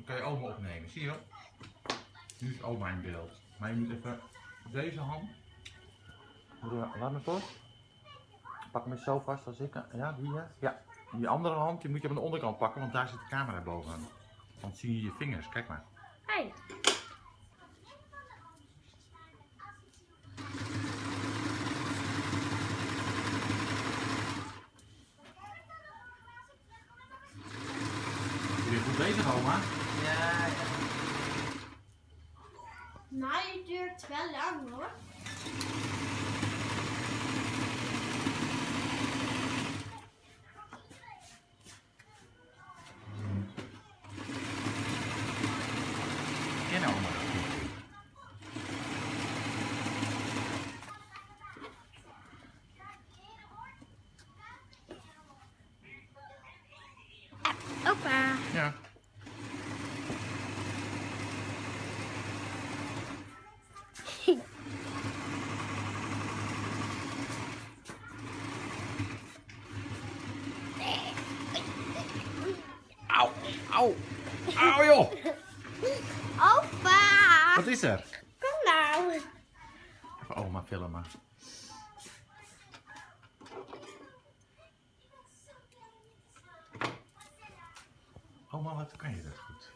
kan je oma opnemen, zie je? Nu is oma in beeld. Maar je moet even deze hand. Laat me voor. Pak me zo vast als ik. Ja, die hè? Ja. Die andere hand die moet je aan de onderkant pakken, want daar zit de camera bovenaan. Want zie je je vingers, kijk maar. Hey. Ben je goed bezig, oma? Ja, ja. Nou, het duurt wel lang hoor. En oma. Opa. Ja. Auw, auw, auw joh. Opa. Wat is er? Kom nou. Even oma filmen. Oma, wat kan je dat goed?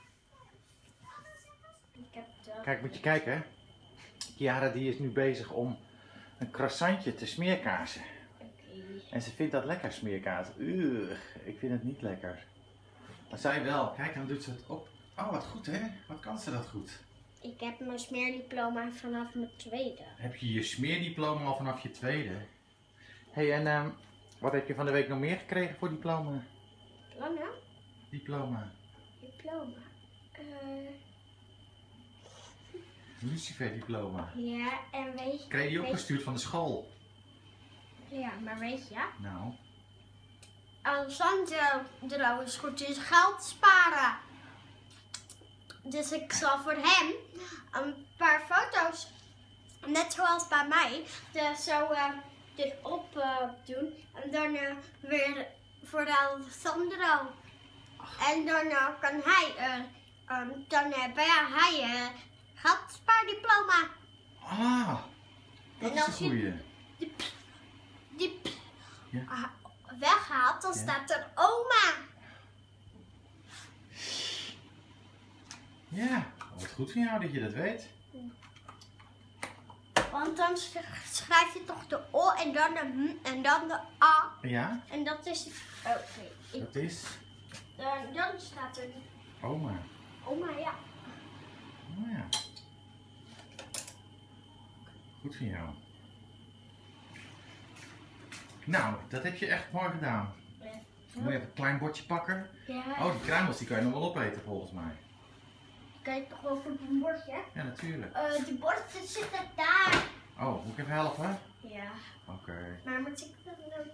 Ik heb het ook. Kijk, moet je kijken hè. Chiara die is nu bezig om een croissantje te smeerkazen. En ze vindt dat lekker smeerkaas. Ik vind het niet lekker. Maar zij wel. Kijk, dan doet ze het op. Oh, wat goed hè. Wat kan ze dat goed? Ik heb mijn smeerdiploma vanaf mijn tweede. Heb je je smeerdiploma al vanaf je tweede? Hé, en wat heb je van de week nog meer gekregen voor diploma? Lange? Diploma. Diploma. Lucifer diploma. Ja, en weet je... Kreeg je die weet- opgestuurd van de school? Ja, maar weet je... Nou. Alessandro is goed in geld sparen. Dus ik zal voor hem een paar foto's, net zoals bij mij, zo erop doen. En dan weer voor Alessandro. En dan kan hij, geldspaardiploma. Ah, dat En is als een goeie. Die Ja. weghaalt, dan Ja. staat er oma. Ja, wat goed van jou dat je dat weet. Want dan schrijf je toch de O en dan de M en dan de A. Ja, En dat is... Oké. dat is Dan staat er oma. oma, ja. Oh ja. Goed van jou. Nou, dat heb je echt mooi gedaan. Dan moet je even een klein bordje pakken. Ja. Oh, die kruimels die kan je nog wel opeten volgens mij. Kijk toch over een bordje. Ja, natuurlijk. De borden zitten daar. Oh, moet ik even helpen? Ja. Oké. Maar moet ik dan